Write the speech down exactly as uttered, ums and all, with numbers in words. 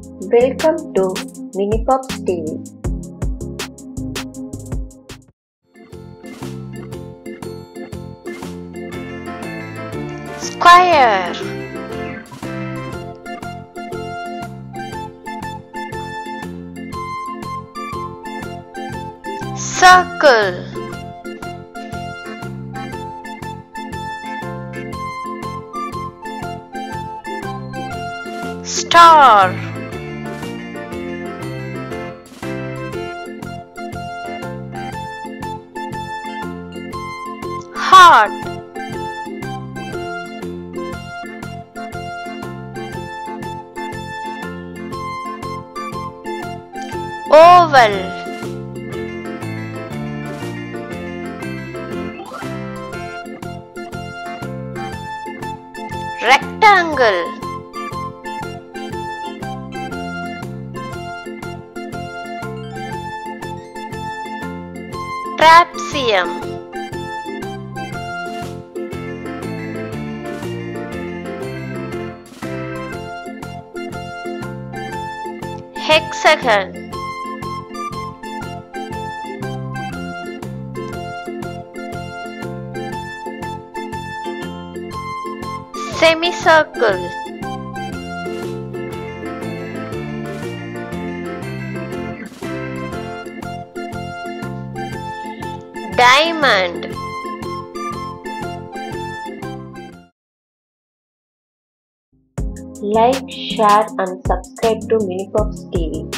Welcome to minipopstv. Square, circle, star, heart, oval, rectangle, trapezium, hexagon, semicircle, diamond. Like, share and subscribe to minipopstv.